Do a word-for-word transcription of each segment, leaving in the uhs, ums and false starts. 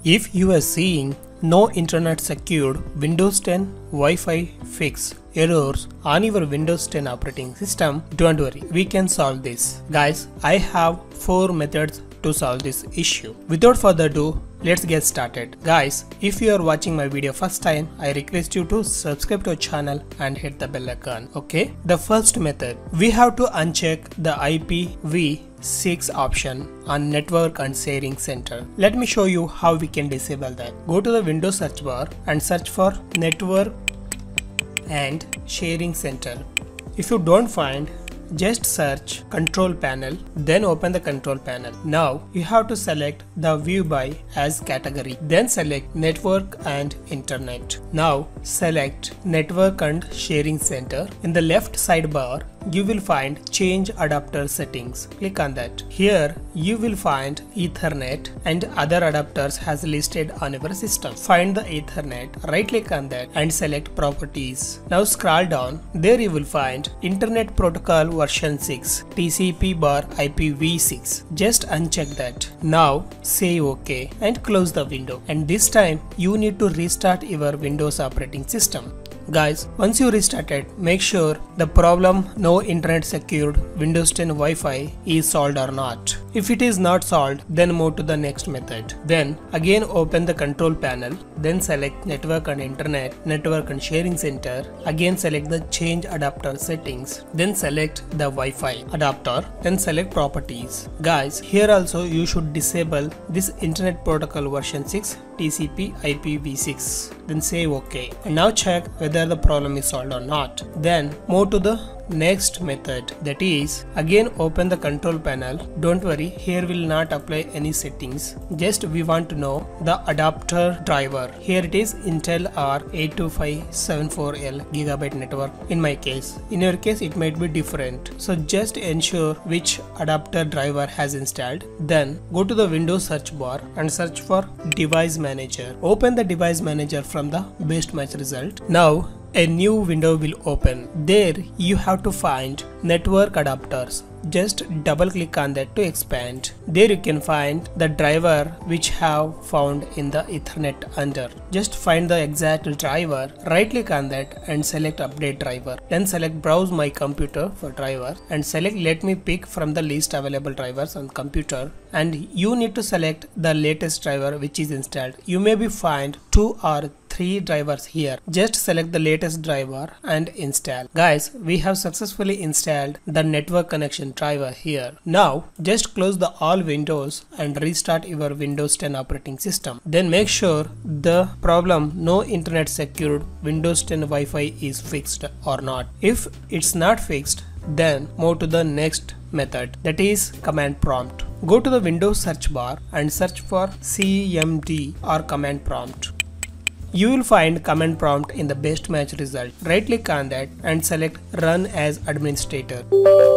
If you are seeing no internet secured Windows ten Wi-Fi fix errors on your Windows ten operating system, don't worry, we can solve this. Guys, I have four methods to solve this issue. Without further ado, let's get started. Guys, if you are watching my video first time, I request you to subscribe to our channel and hit the bell icon. Okay? The first method, we have to uncheck the I P v six option on Network and Sharing Center. Let me show you how we can disable that. Go to the Windows search bar and search for Network and Sharing Center. If you don't find, just search Control Panel, then open the Control Panel. Now you have to select the View By as category, then select Network and Internet. Now select Network and Sharing Center. In the left sidebar, you will find Change Adapter Settings. Click on that. Here you will find Ethernet and other adapters has listed on your system. Find the Ethernet, right click on that and select Properties. Now scroll down. There you will find Internet Protocol version six, T C P bar I P v six. Just uncheck that. Now say OK and close the window. And this time you need to restart your Windows operating system. Guys, once you restart it, make sure the problem no internet secured Windows ten Wi-Fi is solved or not. If it is not solved, then move to the next method. Then again open the Control Panel, then select Network and Internet, Network and Sharing Center. Again select the Change Adapter Settings, then select the Wi-Fi adapter, then select Properties. Guys, here also you should disable this Internet Protocol version six, T C P I P v six. Then say OK. And now check whether the problem is solved or not. Then move to the next method, that is again open the Control Panel. Don't worry, here will not apply any settings. Just we want to know the adapter driver. Here it is Intel R eight two five seven four L gigabyte network in my case. In your case it might be different. So just ensure which adapter driver has installed. Then go to the Windows search bar and search for Device Manager. Open the Device Manager from the best match result. Now a new window will open. There you have to find network adapters. Just double click on that to expand. There you can find the driver which have found in the Ethernet under. Just find the exact driver, right click on that and select update driver. Then select browse my computer for driver and select let me pick from the list available drivers on computer, and you need to select the latest driver which is installed. You may be find two or three drivers here. Just select the latest driver and install. Guys, we have successfully installed the network connection driver here. Now just close the all windows and restart your Windows ten operating system. Then make sure the problem no internet secured Windows ten Wi-Fi is fixed or not. If it's not fixed, then move to the next method, that is command prompt. Go to the Windows search bar and search for C M D or command prompt. You will find command prompt in the best match result. Right click on that and select run as administrator.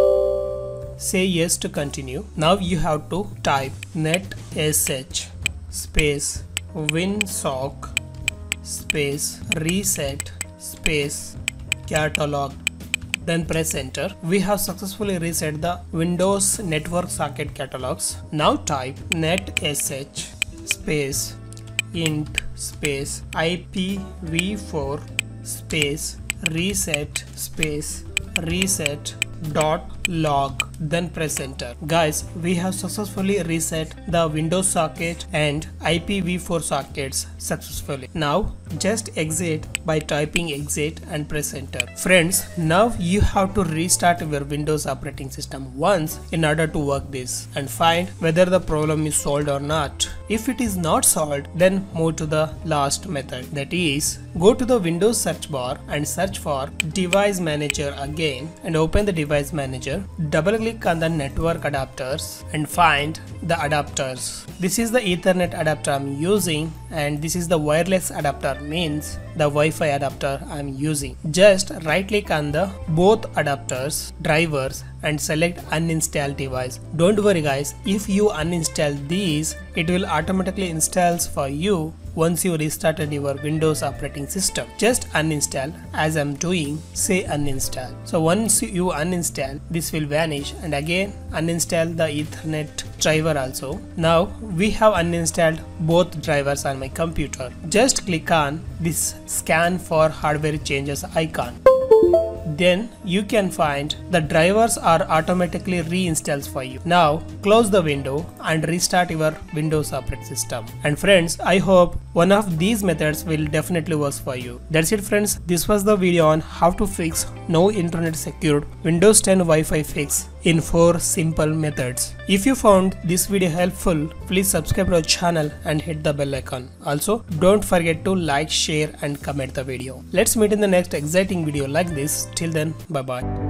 Say yes to continue. Now you have to type netsh space winsock space reset space catalog. Then press enter. We have successfully reset the Windows network socket catalogs. Now type netsh space int space I P v four space reset space reset dot log, then press enter. Guys, we have successfully reset the Windows socket and I P v four sockets successfully. Now just exit by typing exit and press enter. Friends, now you have to restart your Windows operating system once in order to work this and find whether the problem is solved or not. If it is not solved, then move to the last method, that is go to the Windows search bar and search for Device Manager again and open the Device Manager. Double click on the network adapters and find the adapters. This is the Ethernet adapter I'm using and this is the wireless adapter, means the Wi-Fi adapter I'm using. Just right click on the both adapters, drivers and select uninstall device. Don't worry guys, if you uninstall these, it will automatically installs for you once you restarted your Windows operating system. Just uninstall as I'm doing, say uninstall. So once you uninstall, this will vanish, and again uninstall the Ethernet driver also. Now we have uninstalled both drivers on my computer. Just click on this scan for hardware changes icon. Then you can find the drivers are automatically reinstalled for you. Now close the window and restart your Windows operating system. And friends, I hope one of these methods will definitely work for you. That's it friends, this was the video on how to fix no internet secured Windows ten Wi-Fi fix in four simple methods. If you found this video helpful, please subscribe to our channel and hit the bell icon. Also, don't forget to like, share and comment the video. Let's meet in the next exciting video like this. Till then, bye bye.